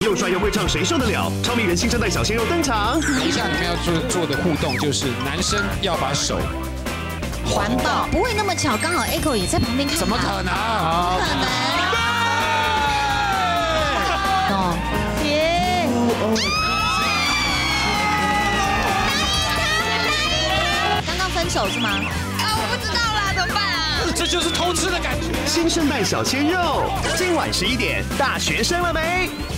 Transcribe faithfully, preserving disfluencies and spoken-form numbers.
又帅又会唱，谁受得了？超迷人新生代小鲜肉登场。 以下你们要做做的互动就是男生要把手环抱，不会那么巧，刚好 Echo 也在旁边看。 怎么可能？ 不可能。哦，耶！刚刚分手是吗？ 啊，我不知道啦，怎么办啊？ 这就是偷吃的感觉。 新生代小鲜肉，今晚十一点，大学生了没？